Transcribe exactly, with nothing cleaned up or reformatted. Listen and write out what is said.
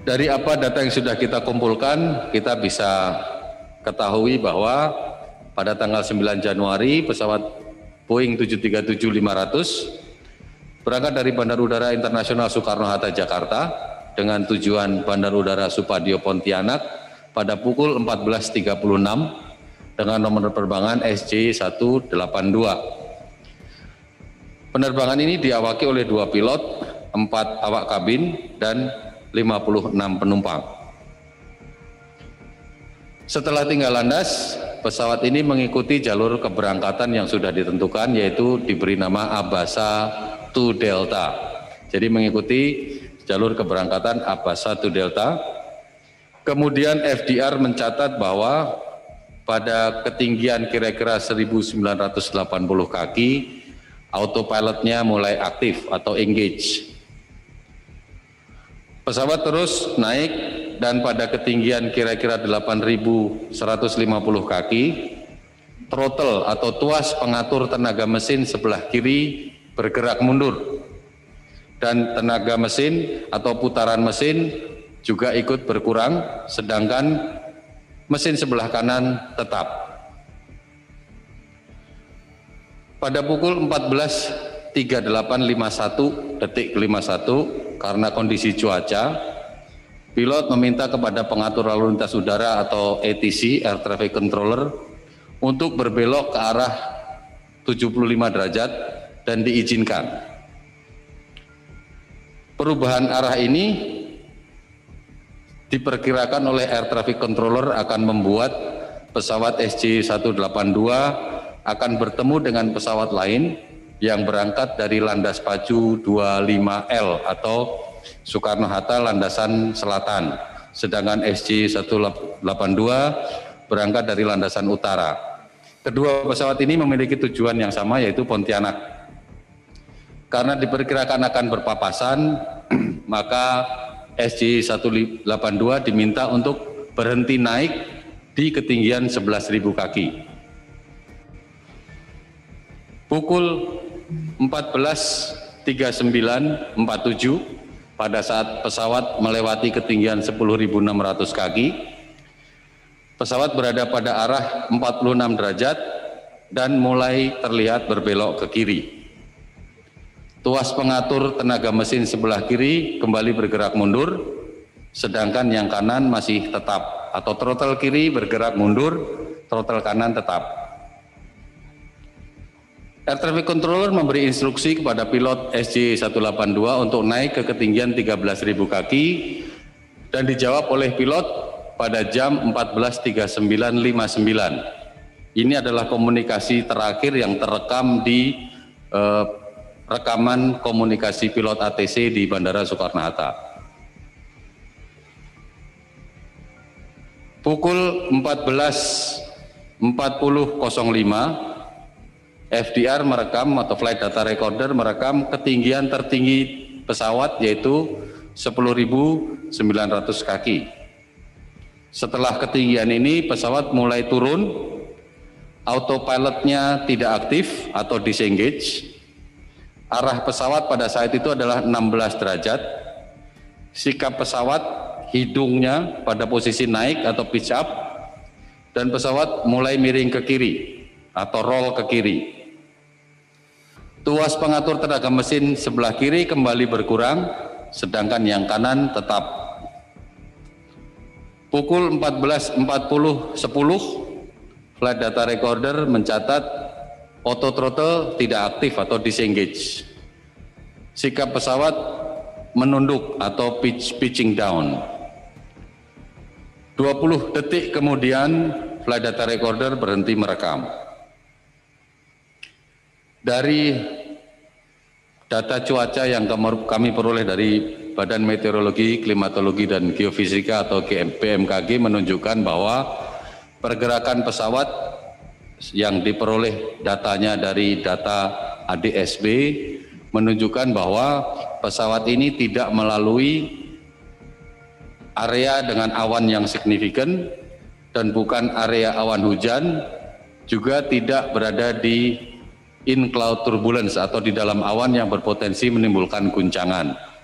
Dari apa data yang sudah kita kumpulkan, kita bisa ketahui bahwa pada tanggal sembilan Januari pesawat Boeing tujuh tiga tujuh lima ratus berangkat dari Bandar Udara Internasional Soekarno-Hatta Jakarta dengan tujuan Bandar Udara Supadio Pontianak pada pukul empat belas tiga puluh enam dengan nomor penerbangan S J seratus delapan puluh dua. Penerbangan ini diawaki oleh dua pilot, empat awak kabin, dan lima puluh enam penumpang. Setelah tinggal landas, pesawat ini mengikuti jalur keberangkatan yang sudah ditentukan, yaitu diberi nama Abasa dua Delta. Jadi mengikuti jalur keberangkatan Abasa dua Delta. Kemudian F D R mencatat bahwa pada ketinggian kira-kira seribu sembilan ratus delapan puluh kaki, autopilotnya mulai aktif atau engage. Pesawat terus naik dan pada ketinggian kira-kira delapan ribu seratus lima puluh kaki, throttle atau tuas pengatur tenaga mesin sebelah kiri bergerak mundur dan tenaga mesin atau putaran mesin juga ikut berkurang, sedangkan mesin sebelah kanan tetap. Pada pukul empat belas tiga puluh delapan lima puluh satu detik lima puluh satu, karena kondisi cuaca, pilot meminta kepada pengatur lalu lintas udara atau A T C, Air Traffic Controller, untuk berbelok ke arah tujuh puluh lima derajat dan diizinkan. Perubahan arah ini diperkirakan oleh Air Traffic Controller akan membuat pesawat S J seratus delapan puluh dua akan bertemu dengan pesawat lain yang berangkat dari landas pacu dua puluh lima L atau Soekarno-Hatta landasan selatan, sedangkan S J seratus delapan puluh dua berangkat dari landasan utara. Kedua pesawat ini memiliki tujuan yang sama, yaitu Pontianak. Karena diperkirakan akan berpapasan, maka S J seratus delapan puluh dua diminta untuk berhenti naik di ketinggian sebelas ribu kaki. Pukul empat belas tiga puluh sembilan empat puluh tujuh pada saat pesawat melewati ketinggian sepuluh ribu enam ratus kaki, pesawat berada pada arah empat puluh enam derajat dan mulai terlihat berbelok ke kiri. Tuas pengatur tenaga mesin sebelah kiri kembali bergerak mundur, sedangkan yang kanan masih tetap, atau throttle kiri bergerak mundur, throttle kanan tetap. Air Traffic Controller memberi instruksi kepada pilot S J seratus delapan puluh dua untuk naik ke ketinggian tiga belas ribu kaki dan dijawab oleh pilot pada jam empat belas tiga puluh sembilan lima puluh sembilan. Ini adalah komunikasi terakhir yang terekam di eh, rekaman komunikasi pilot A T C di Bandara Soekarno-Hatta. Pukul empat belas empat puluh lima, F D R merekam atau Flight Data Recorder merekam ketinggian tertinggi pesawat, yaitu sepuluh ribu sembilan ratus kaki. Setelah ketinggian ini pesawat mulai turun, autopilotnya tidak aktif atau disengage. Arah pesawat pada saat itu adalah enam belas derajat. Sikap pesawat, hidungnya pada posisi naik atau pitch up, dan pesawat mulai miring ke kiri atau roll ke kiri. Tuas pengatur tenaga mesin sebelah kiri kembali berkurang, sedangkan yang kanan tetap. Pukul empat belas empat puluh sepuluh, Flight Data Recorder mencatat auto throttle tidak aktif atau disengage. Sikap pesawat menunduk atau pitch, pitching down. dua puluh detik kemudian Flight Data Recorder berhenti merekam. Dari data cuaca yang kami peroleh dari Badan Meteorologi, Klimatologi, dan Geofisika atau B M K G menunjukkan bahwa pergerakan pesawat yang diperoleh datanya dari data A D S B menunjukkan bahwa pesawat ini tidak melalui area dengan awan yang signifikan dan bukan area awan hujan, juga tidak berada di in cloud turbulence atau di dalam awan yang berpotensi menimbulkan guncangan.